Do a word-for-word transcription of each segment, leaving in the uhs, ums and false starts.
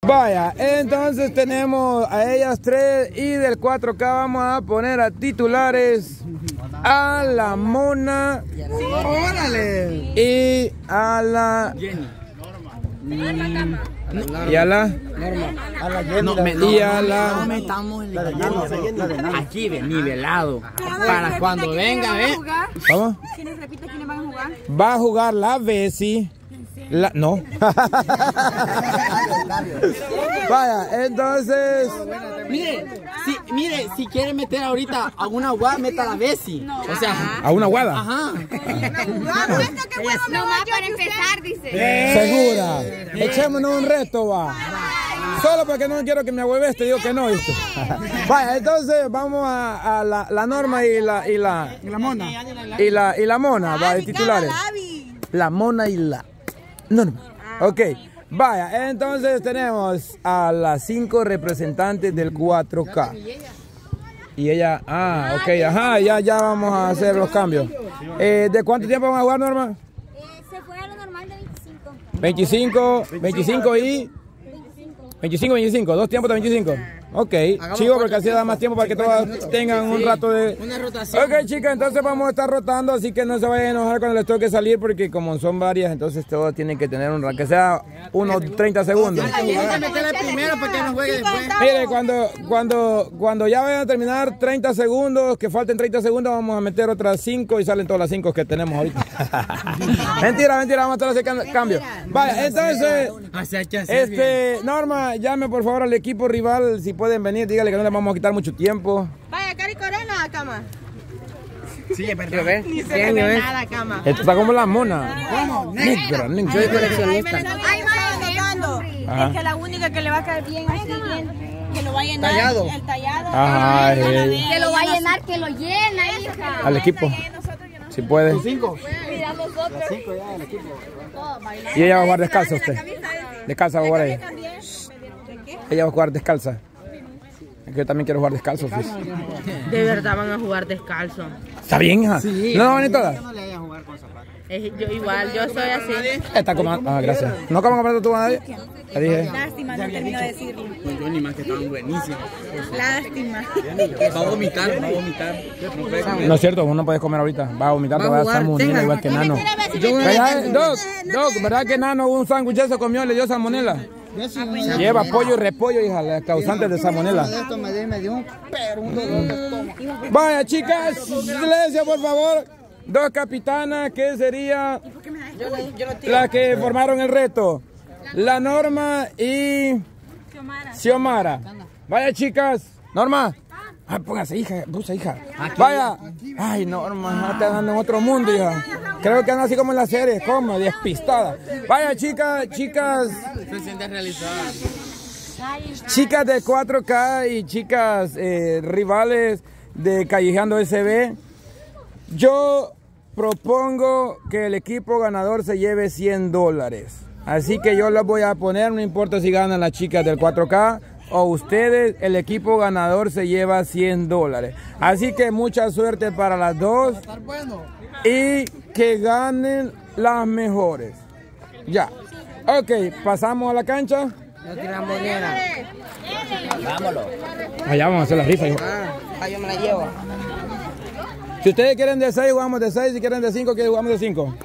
Vaya, entonces tenemos a ellas tres y del cuatro K vamos a poner a titulares a la Mona y a la Jenny. Y a la Norma. A la Jenny. no, me, no, y a la no metamos en la de Jenny. aquí de nivelado. Para cuando venga, ¿eh? ¿Cómo? ¿Quiénes repite quiénes van a jugar? Va a jugar la Bessie. La, no. Vaya, entonces. Mire, si, mire, si quiere meter ahorita a una guada, meta a la Bessie. O sea, ¿A una guada? ajá. No más para empezar, dice. Segura. Echémonos un reto, va. Solo porque no quiero que me ahueves, te digo que no, ¿viste? Vaya, entonces vamos a, a la, la Norma y la y la Y la Mona. y la y la Mona, va, de titulares. La Mona y la Norma. Ok. Vaya, entonces tenemos a las cinco representantes del cuatro K. Y ella, ah, ok, ajá, ya, ya vamos a hacer los cambios. Eh, ¿De cuánto tiempo vamos a jugar, Norma? Eh, se fue a lo normal de veinticinco. veinticinco, veinticinco y... veinticinco, veinticinco, dos tiempos de veinticinco. Ok, chico, porque así da más tiempo para que todas tengan un rato de... Una rotación. Ok, chicas, entonces vamos a estar rotando, así que no se vayan a enojar cuando les toque salir, porque como son varias, entonces todos tienen que tener un rato, que sea unos treinta segundos. Primero para que no juegue después. Mire, cuando, cuando, cuando ya vayan a terminar treinta segundos, que falten treinta segundos, vamos a meter otras cinco y salen todas las cinco que tenemos ahorita. Mentira, mentira, vamos a hacer ese cambio. Vaya, entonces, este, Norma, llame por favor al equipo rival, si pueden venir, dígale que no les vamos a quitar mucho tiempo. Vaya, Cari Corena, cama. Sí, es verdad. Ni se ve nada, cama. Esto está como la Mona. ¿Cómo? Negra, negra. Soy coleccionista. Ay, vaya, tocando. Ajá. Es que la única que le va a caer bien, así bien, que lo va a llenar. Tallado. El tallado. Ajá, Ay, eh. que lo va a llenar, que lo llena, hija. Al equipo, si puede. Cinco. Mira nosotros. Cinco ya, el equipo. Y ella va a jugar descalza usted. Descalza va a jugar ahí. Ella va a jugar descalza. Es que yo también quiero jugar descalzo. Pues. De verdad van a jugar descalzo. ¿Está bien, hija? Sí. ¿No van a venir todas? No le vaya a jugar con zapatos. Es- yo igual, yo soy así. Está como... Ah, gracias. ¿No como comprando tú a nadie? Ya dije. Lástima, no termino de decirlo. Pues yo ni más que estaban buenísimos. Lástima. Va a vomitar, va a vomitar. No puede comer. No es cierto, vos no puedes comer ahorita. Vas a vomitar, te Va a vas a jugar, salmonela tenga. igual que Nano. ¿Verdad, Doc? Doc, ¿verdad que Nano un sándwich se comió y le dio salmonela? Lleva pollo y repollo, hija, las causantes de salmonela. Esto me dio, me dio un pero un dolor de estómago. Vaya, chicas, silencio, por favor. Dos capitanas, que sería las que formaron el reto. La Norma y Xiomara. Vaya, chicas. Norma. Ah, póngase, hija, póngase, hija. Vaya. Ay, Norma, está dando en otro mundo, hija. Creo que anda así como en la serie, como despistada. Vaya, chicas, chicas. Se siente realizada. Chicas de cuatro K y chicas eh, rivales de Callejeando S B. Yo propongo que el equipo ganador se lleve cien dólares. Así que yo los voy a poner, no importa si ganan las chicas del cuatro K o ustedes, el equipo ganador se lleva cien dólares. Así que mucha suerte para las dos y que ganen las mejores. Ya. Ok, pasamos a la cancha. No tiran moneda. Vámonos. Allá vamos a hacer la rifa, hijo. Ah, yo me la llevo. Si ustedes quieren de seis, jugamos de seis. Si quieren de cinco, que jugamos de cinco.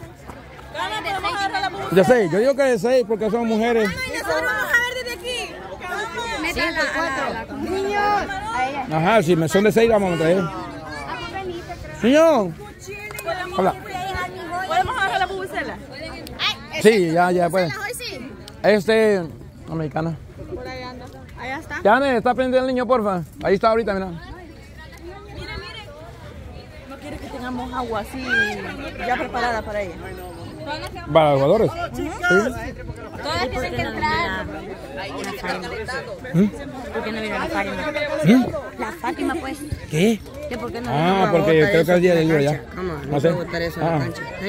De seis. Yo digo que de seis porque son mujeres. Nosotros vamos a ver desde aquí. Cinco, cuatro. Niños. Ajá, si me son de seis, vamos a traer. Niño. Hola. ¿Podemos agarrar la bubucela? Sí, ya, ya pueden. Hoy sí. Este, americana. Por ahí anda. Allá está. Yane, está pendiente el niño, porfa. Ahí está ahorita, mira. Mire, mire. No quiere que tengamos agua así ya preparada para ella. Para los jugadores. Todas tienen que entrar. ¿Por qué no viene la Fátima? La Fátima, pues. ¿Qué? ¿Qué por qué no? Ah, porque creo que es el día del libro ya. No sé. Ah.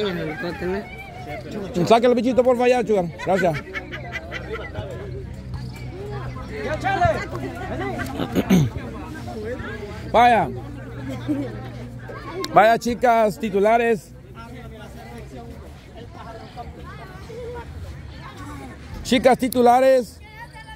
Saque el bichito, porfa, ya, chugar. Gracias. Vaya. Vaya, chicas titulares. Chicas titulares.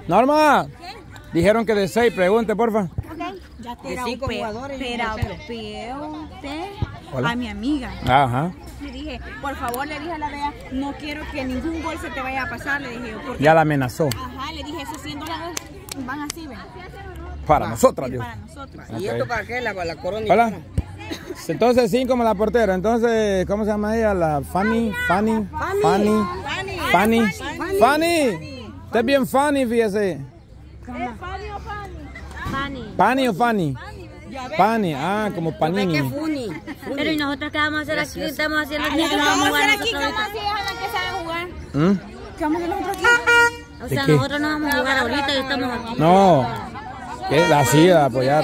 Norma. Dijeron que de seis, pregunte, porfa. Ya te era cinco jugadores. Pero usted a mi amiga. Ajá. Le dije, por favor, le dije a la Bea, no quiero que ningún gol se te vaya a pasar, le dije. Porque, ya la amenazó. Ajá, le dije, esos cien dólares van así, ven. Para ah, nosotras, Dios. Para nosotros. Okay. ¿Y esto para qué? La, la corona. Hola. Entonces, cinco como la portera. Entonces, ¿cómo se llama ella? La Fanny, Fanny, Fanny, Fanny, Fanny. Fanny. Usted es bien Fanny, fíjese. ¿Es Fanny o Fanny? Fanny. ¿Fanny o Fanny? Fanny, ah, como Panini. Pero ¿y nosotros qué vamos a hacer aquí? ¿Qué estamos haciendo aquí? ¿Qué vamos a hacer aquí? ¿Cómo así es la que sabe jugar? ¿Mm? ¿Qué vamos a hacer nosotros aquí? O sea, nosotros no vamos a jugar ahorita y estamos aquí. No, es así, a apoyar.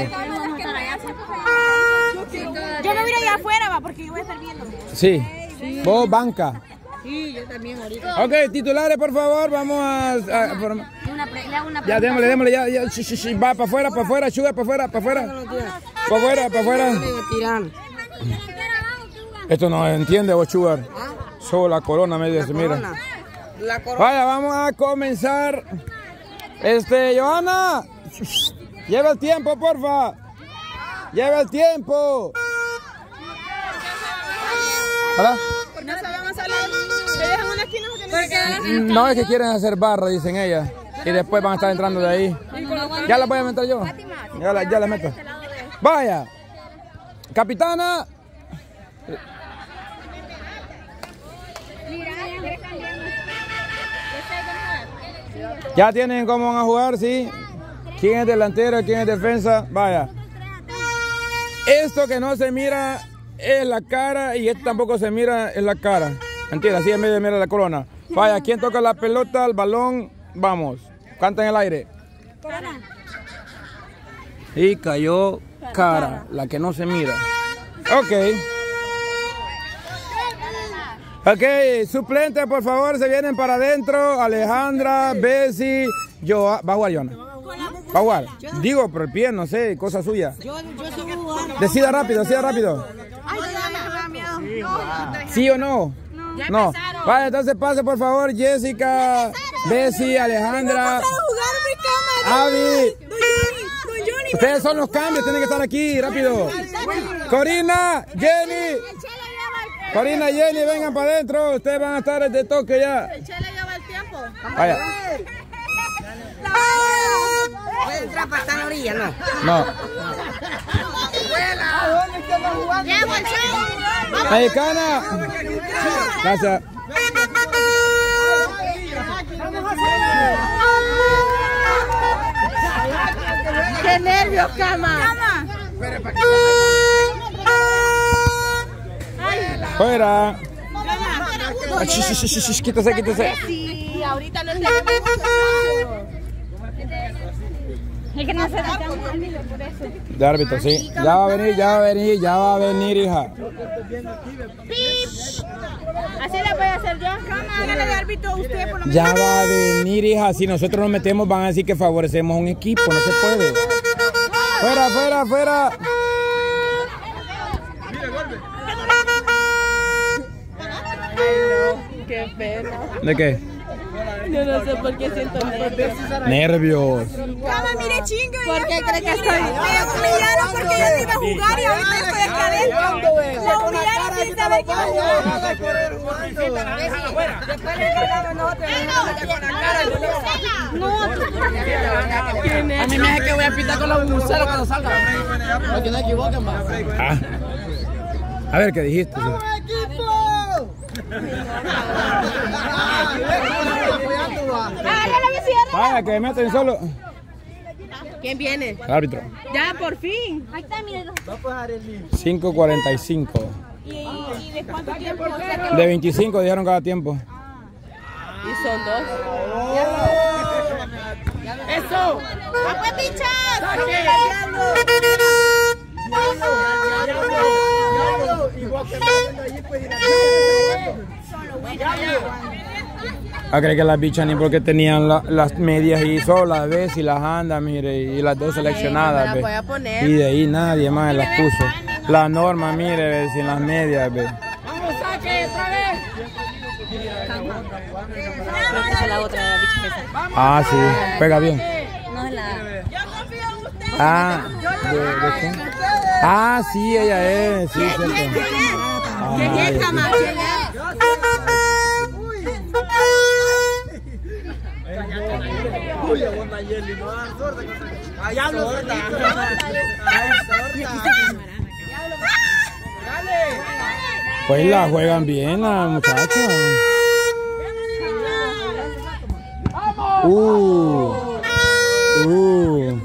Yo no voy a ir allá afuera, va, porque yo voy a estar viendo. Sí, sí. Vos banca. Sí, yo también ahorita. Ok, titulares, por favor, vamos a... a, a por... una pre, le hago una ya, démosle, démosle, ya, ya, sh, sh, sh, va para afuera, para afuera, Sugar, para afuera, para afuera. Para afuera, para afuera. Esto no entiende vos, Sugar. Solo la corona medio se mira. Vaya, vamos a comenzar. Este, Johanna, lleva el tiempo, porfa. Lleva el tiempo. ¿Hola? No sabemos hablar. ¿Te dejan una esquina o que no? No, es que quieren hacer barra, dicen ellas. Y después van a estar entrando de ahí. Ya la voy a meter yo. Ya la, ya la meto. Vaya. Capitana. Ya tienen cómo van a jugar, ¿sí? ¿Quién es delantero? ¿Quién es defensa? Vaya. Esto que no se mira es la cara y esto tampoco se mira es la cara. Entiendes, así en medio de mira la corona. Vaya, ¿quién toca la pelota, el balón? Vamos, canta en el aire. Corona. Y cayó cara, la que no se mira. Ok. Ok, suplentes, por favor, se vienen para adentro. Alejandra, Bessie, yo, va a jugar Johanna. Va a jugar. Digo, por el pie, no sé, cosa suya. Yo, yo soy jugador. Decida rápido, decida rápido. Ay, me da miedo. ¿Sí o no? Ya no. empezaron. Vaya, entonces pase por favor, Jessica, Bessie, Alejandra, Abby. Ustedes son los cambios, tienen que estar aquí, rápido. Corina, Jenny. Corina, Jenny, vengan para adentro. Ustedes van a estar de toque ya. El Chele lleva el tiempo. Vaya. ¿Puede entrar para estar en la orilla? No. No. Llevo el Chele. Mexicana. Gracias. ¡Qué nervios, cama! Fuera. Ay, sh, sh, sh, sh, quítese, quítese. Sí, ahorita no tenemos. Es que no se da por eso. De árbitro, sí. Ya va a venir, ya va a venir, ya va a venir, hija. Así le voy a hacer yo. Hágale de árbitro usted por lo menos. Ya va a venir, hija. Si nosotros nos metemos, van a decir que favorecemos a un equipo. No se puede. Fuera, fuera, fuera. ¡Qué pena! ¿De qué? Yo no sé por qué siento nervios. Nervios. Cama, mire chingo. ¿Por qué cree que estoy? Me humillaron porque yo no iba a jugar y ahorita estoy aquí adentro. Me humillaron sin saber que iba a jugar. Después le cagaron nosotros. No, A mí me dice que voy a pintar con los buceros cuando salga. Para que no equivoquen, más. Ah. A ver, ¿qué dijiste? Vaya, que me meten solo. ¿Quién viene? El árbitro. Ya, por fin. ahí está, mire. cinco cuarenta y cinco. ¿Y, y de cuánto tiempo? O sea, que De veinticinco dijeron cada tiempo. Y son dos. ¡Eso! ¡Vamos, pichas! Ah, creo que las bichas ni porque tenían la, las medias y solo las ves y las andas, mire, y las dos seleccionadas, Ay, me la voy a poner. y de ahí nadie más las puso. La Norma, mire, ve, sin las medias, ve. ¡Vamos, saque otra vez! Creo que es la otra, la bicha esa. Ah, sí, pega bien. No es la... Ah, ¿de, de quién? Ah, sí, ella es, sí, cierto. ¿Quién es? Ah, ¿Quién es, ya cama? sé. ¿Quién es? Pues la juegan bien las muchachas. Uh, uh.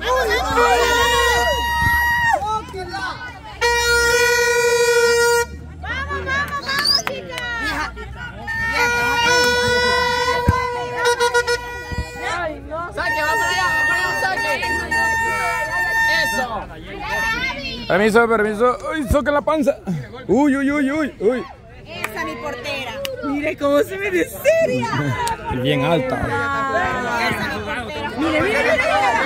Saque, va para allá, va para allá, saque. Eso. Permiso, permiso. Uy, soca la panza. Uy, uy, uy, uy, uy. Esa mi portera. Mire cómo se ve de seria. Bien alta. Mire, mire, mire.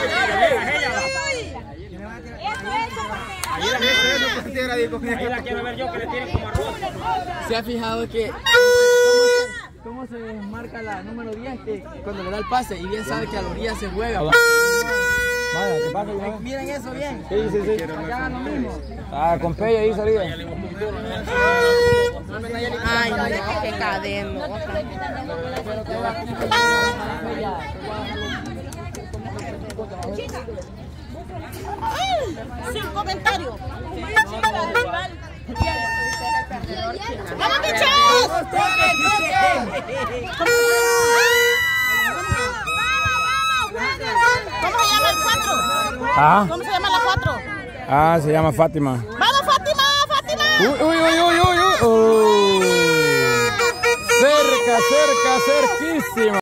¿Se ha fijado que cómo se, cómo se marca la número diez? Que cuando le da el pase y bien sabe que a la orilla se juega. Vaya, ¿qué pasa? Miren eso bien. Sí, sí, sí. Acá hagan lo mismo. Ah, con Pella ahí salía. Ay, no, qué cadeno. Sin comentario. ¡Vamos, bichos! ¿Cómo se llama el cuatro? Ah, ¿Cómo se llama la cuatro? ah, se llama Fátima. ¡Vamos, Fátima! ¡Fátima! Uy, uy, uy, uy, uy, uy. Cerca, cerca, cerquísima.